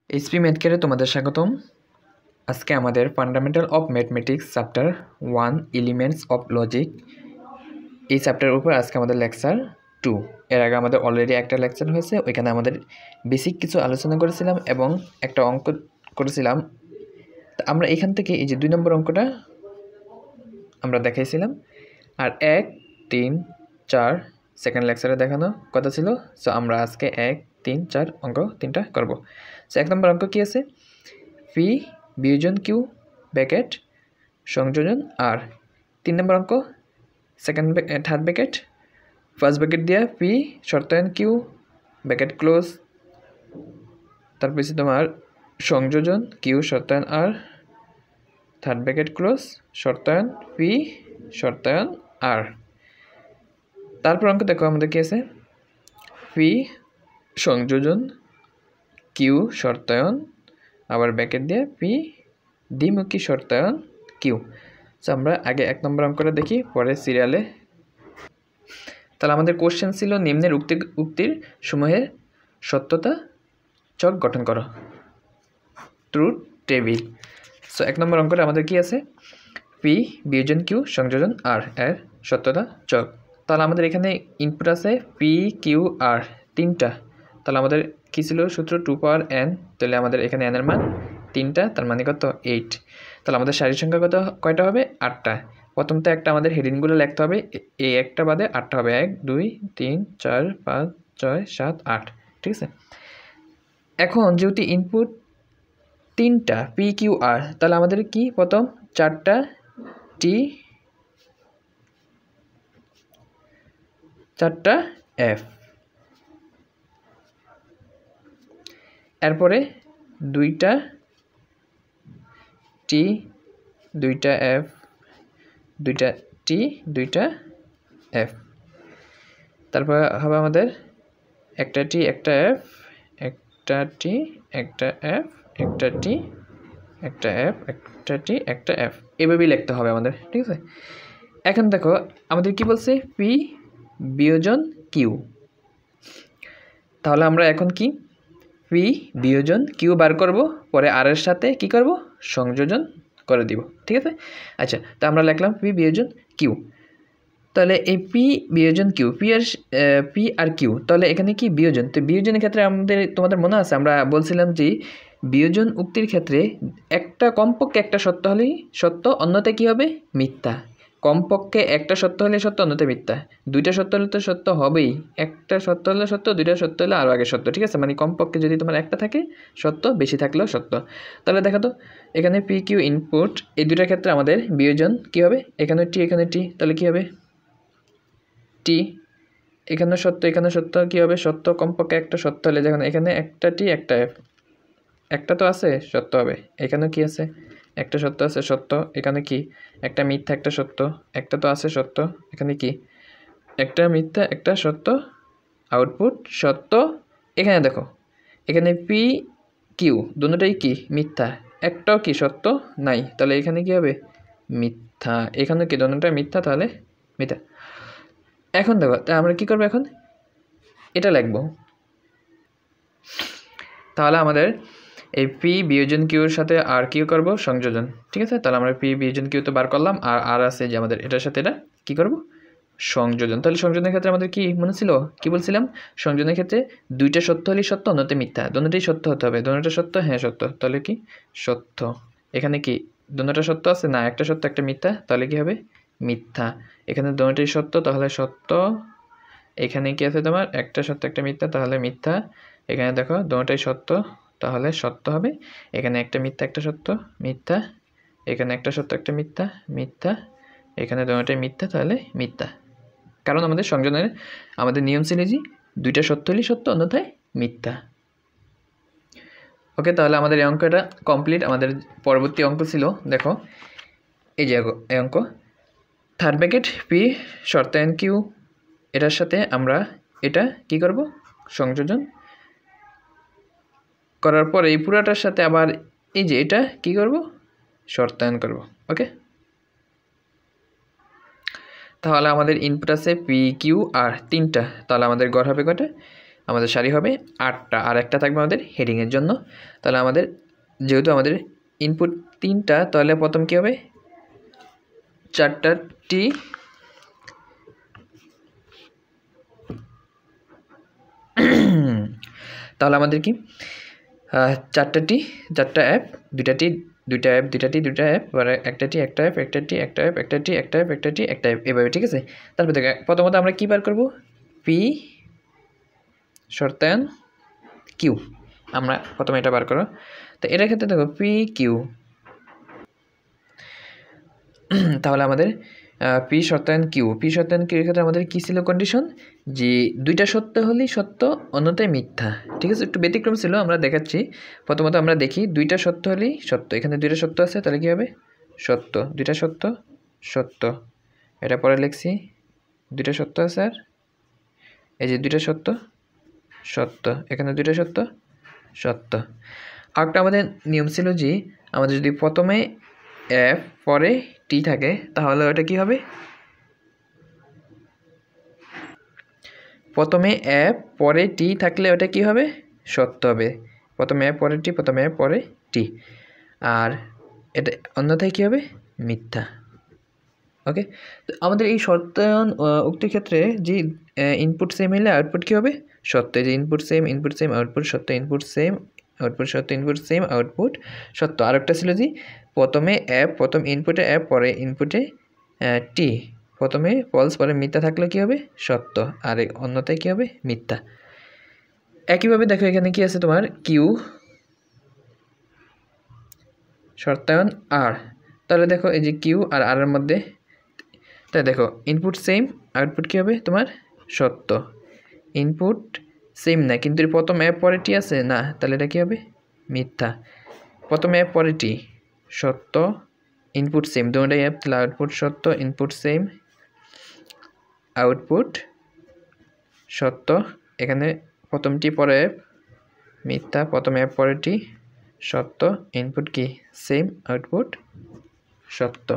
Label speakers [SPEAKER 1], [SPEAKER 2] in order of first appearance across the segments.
[SPEAKER 1] HP ম্যাথকেরে তোমাদের স্বাগতম। আজকে আমাদের fundamental of mathematics chapter 1 elements of logic এই চ্যাপ্টারের উপর আজকে আমাদের লেকচার 2। এর আগে আমাদের অলরেডি একটা লেকচার হয়েছে, ওইখানে আমাদের বেসিক কিছু আলোচনা করেছিলাম এবং একটা অঙ্ক করেছিলাম। আমরা এখান থেকে এই যে 2 নম্বর অঙ্কটা আমরা দেখাইছিলাম, আর 1, 3, 4 সেকেন্ড লেকচারে দেখানো কথা ছিল। সো আমরা আজকে 1, 3, 4 অঙ্ক 3টা করব। সো 1 নম্বর অঙ্ক কি আছে? পি বিয়োজন কিউ ব্র্যাকেট সংযোজন আর। 3 নম্বর অঙ্ক থার্ড ব্র্যাকেট ফার্স্ট ব্র্যাকেট দিয়া পি শর্তায়ন কিউ ব্র্যাকেট ক্লোজ, তারপর হচ্ছে তোমার সংযোজন কিউ শর্তায়ন আর, থার্ড ব্র্যাকেট ক্লোজ শর্তায়ন পি শর্তায়ন আর। তারপর অঙ্ক দেখো আমাদের কি আছে? পি সংযোজন কিউ শর্তায়ন আবার ব্র্যাকেট দিয়ে পি দ্বিমুখী শর্তায়ন কিউ। সো আমরা আগে 1 নম্বর অঙ্কটা দেখি, পরে সিরিয়ালে। তাহলে আমাদের কোশ্চেন ছিল নিম্নের উক্তির সমূহের সত্যতা চক গঠন করো, ট্রুথ টেবিল। সো 1 নম্বর অঙ্কটা আমাদের কি আছে? পি বিয়োজন কিউ সংযোজন আর এর সত্যতা চক। তাহলে আমাদের এখানে ইনপুট আছে পি কিউ আর 3টা। তাহলে আমাদের কী ছিল সূত্র? 2 পাওয়ার n। তাহলে আমাদের এখানে n এর মান 3টা, তার মানে কত? 8। তাহলে আমাদের সারির সংখ্যা কয়টা হবে? 8টা। প্রথমতে একটা আমাদের হেডিংগুলো লিখতে হবে, এই একটা বাদে 8টা হবে। 1, 2, 3, 4, 5, 6, 7, 8। ঠিক আছে। এখন যেহেতু ইনপুট 3টা পি কিউ আর, তাহলে আমাদের কি প্রথম 4টা টি 4টা এফ, এরপরে 2টা টি 2টা এফ, 2টা টি 2টা এফ। তারপর হবে আমাদের একটা টি একটা এফ, একটা টি একটা এফ, একটা টি একটা এফ, একটা টি একটা এফ, এভাবেই লিখতে হবে আমাদের। ঠিক আছে। এখন দেখো আমাদের কি বলছে? পি বিয়োজন কিউ। তাহলে আমরা এখন কি পি বিয়োজন কিউ বার করব, পরে আর এর সাথে কি করব? সংযোজন করে দিব। ঠিক আছে। আচ্ছা, তো আমরা লিখলাম পি বিয়োজন কিউ। তাহলে এই পি বিয়োজন কিউ, পি আর কিউ, তাহলে এখানে কি বিয়োজন? তো বিয়োজনের ক্ষেত্রে তোমাদের মনে আছে আমরা বলছিলাম যে বিয়োজন উক্তির ক্ষেত্রে একটা কমপক্ষে একটা সত্য হলেই সত্য, অন্যতে কি হবে? মিথ্যা। কমপক্ষে একটা সত্য হলে সত্য, অন্যতে মিথ্যা। 2টা সত্য হলে তো সত্য হবেই, একটা সত্য হলে সত্য, 2টা সত্য হলে আরও আগে সত্য। ঠিক আছে। মানে কমপক্ষে যদি তোমার একটা থাকে সত্য, বেশি থাকলেও সত্য। তাহলে দেখো তো এখানে পি কিউ ইনপুট, এই 2টার ক্ষেত্রে আমাদের বিয়োজন কি হবে? এখানে টি এখানে টি, তাহলে কি হবে? টি এখানে সত্য এখানে সত্য, কি হবে? সত্য। কমপক্ষে একটা সত্য হলে, যখন এখানে একটা টি একটা এফ, একটা তো আছে সত্য হবে। এখানে কি আছে? একটা সত্য আছে সত্য। এখানে কি? একটা মিথ্যা একটা সত্য, একটা তো আছে সত্য। এখানে কি? একটা মিথ্যা একটা সত্য, আউটপুট সত্য। এখানে দেখো এখানে পি কিউ দুটোটাই কি? মিথ্যা, একটাও কি সত্য নাই। তাহলে এখানে কি হবে? মিথ্যা। এখানে কি? দুটোটা মিথ্যা, তাহলে মিথ্যা। এখন দেখো তাই আমরা কি করবো? এখন এটা লিখবো। তাহলে আমাদের এই পি বিয়োজন কিউর সাথে আর কিউ করব? সংযোজন। ঠিক আছে। তাহলে আমরা পি বিয়োজন কিউ তো বার করলাম, আর আছে যে আমাদের এটার সাথে এটা কি করব? সংযোজন। তাহলে সংযোজনের ক্ষেত্রে আমাদের কি মনে ছিল? কি বলছিলাম? সংযোজনের ক্ষেত্রে 2টা সত্য হলেই সত্য, অন্যতে মিথ্যা। দুটোটাই সত্য হতে হবে। দুটোটা সত্য, হ্যাঁ সত্য। তাহলে কি? সত্য। এখানে কি? দুটোটা সত্য আছে না? একটা সত্য একটা মিথ্যা, তাহলে কি হবে? মিথ্যা। এখানে দুটোটাই সত্য, তাহলে সত্য। এখানে কি আছে তোমার? একটা সত্য একটা মিথ্যা, তাহলে মিথ্যা। এখানে দেখো দুটোটাই সত্য, তাহলে সত্য হবে। এখানে একটা মিথ্যা একটা সত্য, মিথ্যা। এখানে একটা সত্য একটা মিথ্যা, মিথ্যা। এখানে দুটোটাই মিথ্যা, তাহলে মিথ্যা। কারণ আমাদের সংযোজনের আমাদের নিয়ম ছিল যে 2টা সত্য হলেই সত্য, অন্যথায় মিথ্যা। ওকে, তাহলে আমাদের এই অঙ্কটা কমপ্লিট। আমাদের পরবর্তী অঙ্ক ছিল, দেখো এই যে এই অঙ্ক, থার্ড ব্র্যাকেট পি শর্তায়ন কিউ, এটার সাথে আমরা এটা কি করব? সংযোজন করার পর এই পুরাটার সাথে আবার এই যে এটা কি করব? শর্তায়ন করব। ওকে, তাহলে আমাদের ইনপুট আছে পি কিউ আর 3টা। তাহলে আমাদের গড় হবে কয়টা? আমাদের সারি হবে 8টা আর একটা থাকবে আমাদের হেডিংয়ের জন্য। তাহলে আমাদের যেহেতু আমাদের ইনপুট 3টা, তাহলে প্রথম কী হবে 4টা টি তাহলে আমাদের কি 4টা টি 4টা অ্যাপ 2টা টি 2টা অ্যাপ 2টা টি 2টা অ্যাপ, পরে একটা টি একটা অ্যাপ একটা টি একটা অ্যাপ একটা টি একটা অ্যাপ একটা টি একটা অ্যাপ, এভাবে। ঠিক আছে, তারপর দেখো প্রথমত আমরা কী বার করব, পি শর্তায়ন কিউ। আমরা প্রথমে এটা বার করো। তো এটার ক্ষেত্রে দেখো পি কিউ, তাহলে আমাদের পি শর্তায়ন কিউ এর ক্ষেত্রে আমাদের কী ছিল কন্ডিশন, যে 2টা সত্য হলেই সত্য, অন্যথায় মিথ্যা। ঠিক আছে, একটু ব্যতিক্রম ছিল, আমরা দেখাচ্ছি। প্রথমত আমরা দেখি 2টা সত্য হলেই সত্য, এখানে 2টা সত্য আছে, তাহলে কী হবে সত্য, 2টা সত্য সত্য। এটা পরে লিখছি 2টা সত্য আছে, আর এই যে 2টা সত্য সত্য, এখানে 2টা সত্য সত্য। আরেকটা আমাদের নিয়ম ছিল যে আমাদের যদি প্রথমে এফ পরে টি থাকে, তাহলে ওটা কি হবে, প্রথমে এফ পরে টি থাকলে ওটা কি হবে সত্য হবে, প্রথমে এফ পরে টি, প্রথমে এফ পরে টি। আর এটা অন্যথায় কী হবে মিথ্যা। ওকে, তো আমাদের এই শর্তায়ন উক্তির ক্ষেত্রে যে ইনপুট সেম হলে আউটপুট কী হবে সত্য, যে ইনপুট সেম আউটপুট সত্য, ইনপুট সেম আউটপুট সত্য, ইনপুট সেম আউটপুট সত্য। আরেকটা ছিল যে প্রথমে অ্যাপ, প্রথম ইনপুটে অ্যাপ পরে ইনপুটে টি, প্রথমে ফলস পরে মিথ্যা থাকলে কী হবে সত্য, আর অন্যথায় কী হবে মিথ্যা। একইভাবে দেখো এখানে কি আছে তোমার কিউ শর্তায়ন আর, তাহলে দেখো এই যে কিউ আর আর এর মধ্যে, তাই দেখো ইনপুট সেম আউটপুট কী হবে তোমার সত্য, ইনপুট সেম না কিন্তু প্রথম অ্যাপ পরে টি আছে না, তাহলে এটা কী হবে মিথ্যা। প্রথম অ্যাপ পরে টি সত্য, ইনপুট সেম দুটোটাই অ্যাপ, তাহলে আউটপুট সত্য, ইনপুট সেম আউটপুট সত্য। এখানে প্রথম টি পরে অ্যাপ মিথ্যা, প্রথম অ্যাপ পরে টি সত্য, ইনপুট কি সেম আউটপুট সত্য।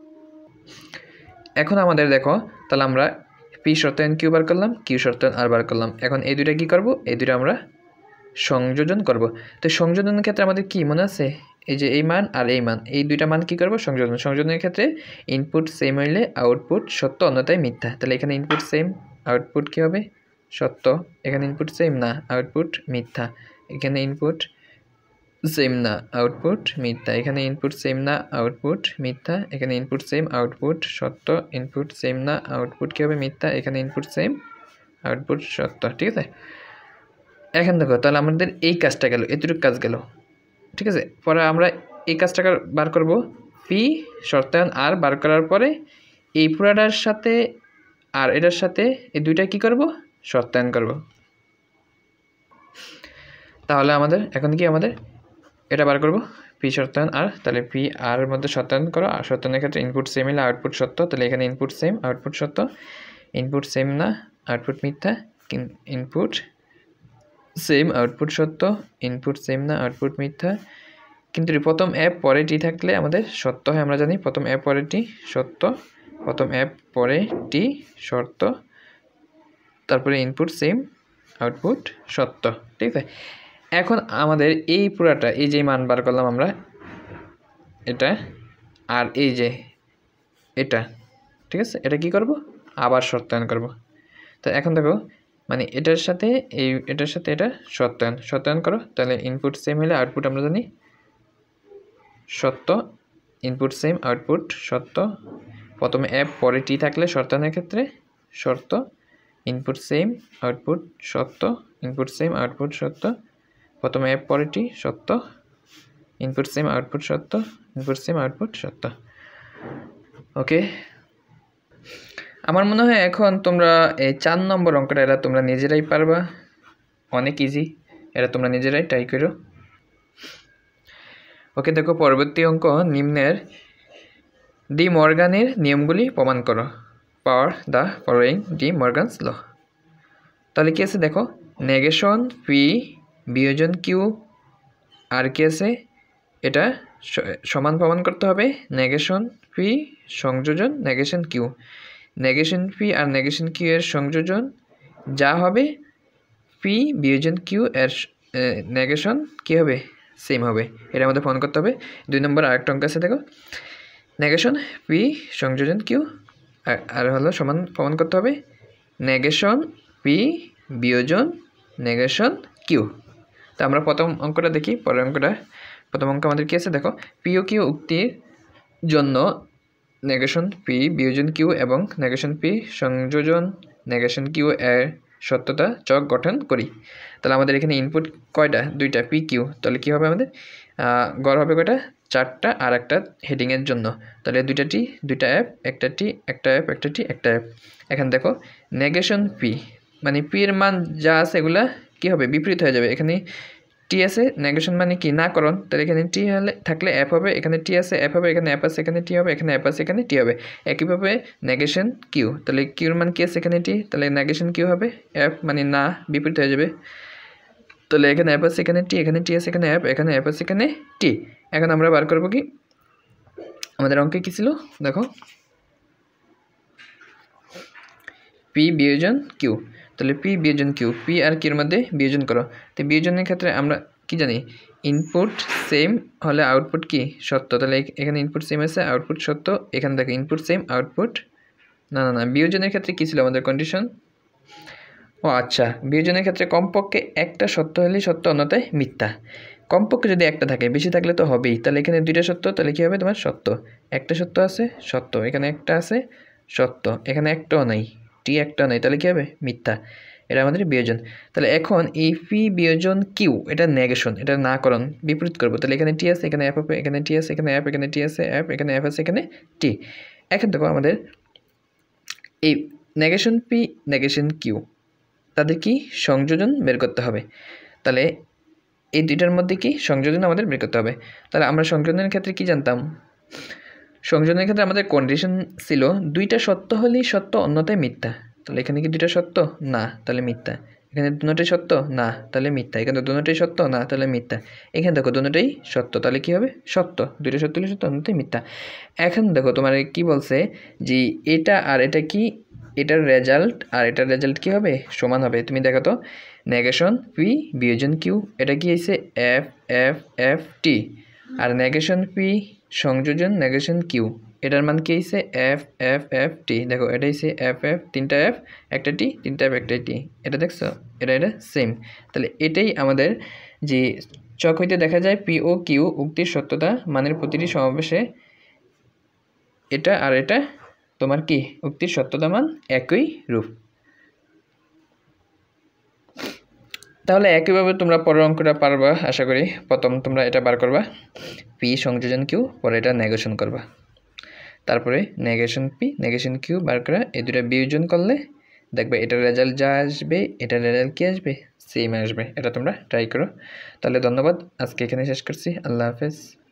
[SPEAKER 1] এখন আমাদের দেখো তাহলে আমরা পি শর্তায়ন কিউ বার করলাম, কিউ শর্তায়ন আর বার করলাম। এখন এই দুইটা কী করব, এই দুইটা আমরা সংযোজন করব। তো সংযোজনের ক্ষেত্রে আমাদের কি মনে আছে, এই যে এই মান আর এই মান, এই দুইটা মান কি করব সংযোজনের ক্ষেত্রে ইনপুট সেম হইলে আউটপুট সত্য, অন্যথায় মিথ্যা। তাহলে এখানে ইনপুট সেম আউটপুট কী হবে সত্য, এখানে ইনপুট সেম না আউটপুট মিথ্যা, এখানে ইনপুট সেম না আউটপুট মিথ্যা, এখানে ইনপুট সেম না আউটপুট মিথ্যা, এখানে ইনপুট সেম আউটপুট সত্য, ইনপুট সেম না আউটপুট কী হবে মিথ্যা, এখানে ইনপুট সেম আউটপুট সত্য। ঠিক আছে, এখন দেখো তাহলে আমাদের এই কাজটা গেল, এতটুকু কাজ গেল। ঠিক আছে, পরে আমরা এই কাজটা বার করব, পি শর্তায়ন আর বার করার পরে এই পুরাটার সাথে আর এটার সাথে এই দুইটা কি করব শর্তায়ন করব। তাহলে আমাদের এখন কি আমাদের এটা বার করব পি শর্তায়ন আর, তাহলে পি আর এর মধ্যে শর্তায়ন করো, আর শর্তায়নের ক্ষেত্রে ইনপুট সেম হলে আউটপুট সত্য, তাহলে এখানে ইনপুট সেম আউটপুট সত্য, ইনপুট সেম না আউটপুট মিথ্যা, ইনপুট সেম আউটপুট সত্য, ইনপুট সেম না আউটপুট মিথ্যা। কিন্তু প্রথম অ্যাপ পরে টি থাকলে আমাদের সত্য হয়, আমরা জানি প্রথম অ্যাপ পরে টি সত্য, প্রথম অ্যাপ পরে টি শর্ত, তারপরে ইনপুট সেম আউটপুট সত্য। ঠিক আছে, এখন আমাদের এই পুরাটা এই যে মান বার করলাম আমরা এটা, আর এই যে এটা, ঠিক আছে, এটা কি করব আবার শর্তায়ন করব। তো এখন দেখো মানে এটার সাথে এটার সাথে এটা শর্তায়ন করো, তাহলে ইনপুট সেম হলে আউটপুট আমরা জানি সত্য, ইনপুট সেম আউটপুট সত্য, প্রথমে অ্যাপ পরে টি থাকলে শর্তায়নের ক্ষেত্রে শর্ত, ইনপুট সেম আউটপুট সত্য, ইনপুট সেম আউটপুট সত্য, প্রথমে অ্যাপ পরে টি সত্য, ইনপুট সেম আউটপুট সত্য, ইনপুট সেম আউটপুট সত্য। ওকে, আমার মনে হয় এখন তোমরা এই 4 নম্বর অঙ্কটা এটা তোমরা নিজেরাই পারবা, অনেক ইজি, এটা তোমরা নিজেরাই ট্রাই করো। ওকে, দেখো পরবর্তী অঙ্ক, নিম্নের ডি মর্গানের নিয়মগুলি প্রমাণ করো, prove the following De Morgan's law. তাহলে কি আছে দেখো, নেগেশন পি বিয়োজন কিউ, আর কি আছে এটা সমান প্রমাণ করতে হবে, নেগেশন পি সংযোজন নেগেশন কিউ, নেগেশন পি আর নেগেশন কিউ এর সংযোজন যা হবে পি বিয়োজন কিউ এর নেগেশন কী হবে সেম হবে এটা আমাদের প্রমাণ করতে হবে 2 নম্বর আরেকটা অঙ্ক আছে দেখো নেগেশন পি সংযোজন কিউ আর হলো সমান প্রমাণ করতে হবে নেগেশন পি বিয়োজন নেগেশন কিউ তো আমরা প্রথম অঙ্কটা দেখি পরের অঙ্কটা প্রথম অঙ্ক আমাদের কী আছে দেখো পি ও কিউ উক্তির জন্য নেগেশন পি বিয়োজন কিউ এবং নেগেশন পি সংযোজন নেগেশন কিউ এর সত্যতা চক গঠন করি তাহলে আমাদের এখানে ইনপুট কয়টা দুইটা পি কিউ তাহলে কী হবে আমাদের গড় হবে কয়টা 4টা আর একটা হেডিংয়ের জন্য তাহলে দুইটা অ্যাপ একটা টি একটা অ্যাপ একটা টি একটা অ্যাপ এখানে দেখো নেগেশন পি মানে পি এর মান যা আছে এগুলা কী হবে বিপরীত হয়ে যাবে এখানে টি আছে নেগেশন মানে কি না করণ তাহলে এখানে টি হলে থাকলে অ্যাপ হবে এখানে টি আছে অ্যাপ হবে এখানে অ্যাপ আছে এখানে টি হবে এখানে অ্যাপ আছে এখানে টি হবে একইভাবে নেগেশন কিউ তাহলে কিউর মান কি আছে এখানে টি তাহলে নেগেশন কিউ হবে অ্যাপ মানে না বিপরীত হয়ে যাবে তাহলে এখানে অ্যাপ আছে এখানে টি আছে এখানে অ্যাপ আছে এখানে টি এখন আমরা বার করব কি আমাদের অঙ্কে কি ছিল দেখো পি বিয়োজন কিউ তাহলে পি বিয়োজন কিউ পি আর কিউর মধ্যে বিয়োজন করো তো বিয়োজনের ক্ষেত্রে আমরা কি জানি ইনপুট সেম হলে আউটপুট কি সত্য তাহলে এখানে ইনপুট সেম আছে আউটপুট সত্য এখানে দেখো ইনপুট সেম আউটপুট না বিয়োজনের ক্ষেত্রে কী ছিল আমাদের কন্ডিশন ও আচ্ছা বিয়োজনের ক্ষেত্রে কমপক্ষে একটা সত্য হলেই সত্য অন্যথায় মিথ্যা কমপক্ষে যদি একটা থাকে বেশি থাকলে তো হবেই তাহলে এখানে দুইটা সত্য তাহলে কী হবে তোমার সত্য একটা সত্য আছে সত্য এখানে একটা আছে সত্য এখানে একটাও নাই টি একটাও নাই তাহলে কী হবে মিথ্যা এটা আমাদের বিয়োজন তাহলে এখন এই পি বিয়োজন কিউ এটা নেগেশন এটা না করণ বিপরীত করবো তাহলে এখানে টি আছে এখানে অ্যাপ হবে এখানে টি আছে এখানে অ্যাপ এখানে টি আছে অ্যাপ এখানে অ্যাপ আছে এখানে টি এখন দেখো আমাদের এই নেগেশন পি নেগেশন কিউ তাদের কি সংযোজন বের করতে হবে তাহলে এই দুইটার মধ্যে কি সংযোজন আমাদের বের করতে হবে তাহলে আমরা সংযোজনের ক্ষেত্রে কি জানতাম সংযোজনের ক্ষেত্রে আমাদের কন্ডিশন ছিল দুইটা সত্য হলেই সত্য অন্যথায় মিথ্যা তাহলে এখানে কি দুইটা সত্য না তাহলে মিথ্যা এখানে দুটোটাই সত্য না তাহলে মিথ্যা এখানে দুটোটাই সত্য না তাহলে মিথ্যা এখানে দেখো দুটোটাই সত্য তাহলে কি হবে সত্য দুইটা সত্য হলে সত্য অন্যথায় মিথ্যা এখন দেখো তোমার কি বলছে যে এটা আর এটা কি এটার রেজাল্ট আর এটার রেজাল্ট কি হবে সমান হবে তুমি দেখো তো নেগেশন পি বিয়োজন কিউ এটা কি হয়েছে এফ এফ এফ টি আর নেগেশন পি সংযোজন নেগেশন কিউ এটার মান কি হয়েছে এফ এফ এফ টি দেখো এটা হচ্ছে এফ এফ তিনটা এফ একটা টি তিনটা এফ একটা টি এটা দেখছো এটা সেম তাহলে এটাই আমাদের যে চক হইতে দেখা যায় পি ও কিউ উক্তির সত্যতা মানের প্রতিটি সমাবেশে এটা আর এটা তোমার কি উক্তির সত্যতা মান একই রূপ তাহলে একইভাবে তোমরা পরের অঙ্কটা পারবা আশা করি প্রথম তোমরা এটা বার করবা পি সংযোজন কিউ পরে এটা নেগেশন করবা তারপরে নেগেশন পি নেগেশন কিউ বার করা এই দুটো বিয়োজন করলে দেখবে এটার রেজাল্ট যা আসবে এটার রেজাল্ট কি আসবে সেম আসবে এটা তোমরা ট্রাই করো তাহলে ধন্যবাদ আজকে এখানে শেষ করছি আল্লাহ হাফেজ